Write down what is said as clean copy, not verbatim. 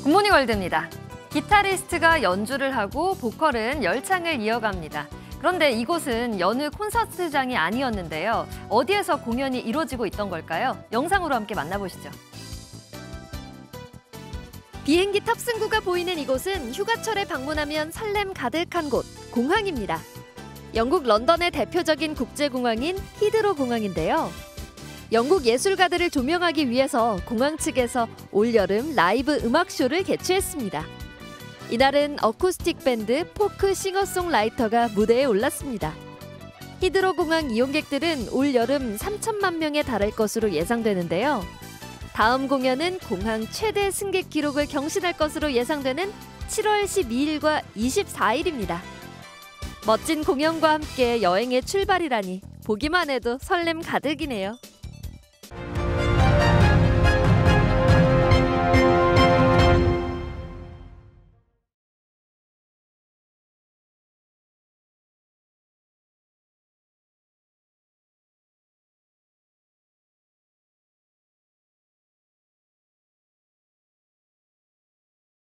굿모닝 월드입니다. 기타리스트가 연주를 하고 보컬은 열창을 이어갑니다. 그런데 이곳은 여느 콘서트장이 아니었는데요. 어디에서 공연이 이루어지고 있던 걸까요? 영상으로 함께 만나보시죠. 비행기 탑승구가 보이는 이곳은 휴가철에 방문하면 설렘 가득한 곳, 공항입니다. 영국 런던의 대표적인 국제공항인 히드로 공항인데요. 영국 예술가들을 조명하기 위해서 공항 측에서 올여름 라이브 음악쇼를 개최했습니다. 이날은 어쿠스틱 밴드 포크 싱어송라이터가 무대에 올랐습니다. 히드로 공항 이용객들은 올여름 3천만 명에 달할 것으로 예상되는데요. 다음 공연은 공항 최대 승객 기록을 경신할 것으로 예상되는 7월 12일과 24일입니다. 멋진 공연과 함께 여행의 출발이라니 보기만 해도 설렘 가득이네요.